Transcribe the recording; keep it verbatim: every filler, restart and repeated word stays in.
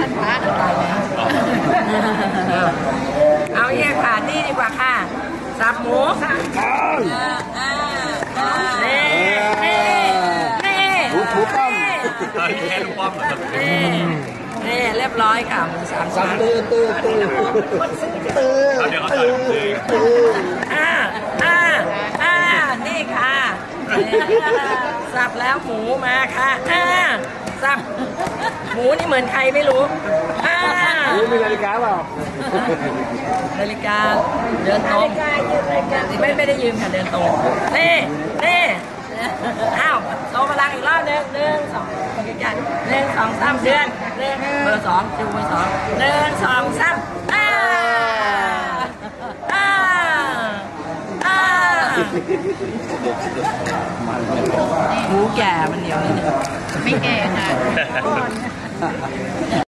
พระเอาเยี่ยค่ะนี่ดีกว่าค่ะสับหมูนี่นี่นี่หมูหมูป้อมแค่ลูกป้อมนี่นี่เรียบร้อยค่ะหมูสามชั้นตื้อตื้อตื้อตื้อตื้อตื้ออ่าอ่าอ่านี่ค่ะสับแล้วหมูมาค่ะอ่าสับหมูนี่เหมือนใครไม่รู้อ่ามีนาฬิกาเปล่านาฬิกาเดินตรงไม่ไม่ได้ยืมค่ะเดินตรงนี่นี่อ้าวโตพลังอีกรอบหนึ่งหนึ่งสองกันหนึ่งสองสามเดือนหนึ่งเบอร์สองจูเบอร์สองหนึ่งสองสามอ่าอ่าอ่าหมูแก่มันเหนียวนิดนึงไม่แก่ค่ะ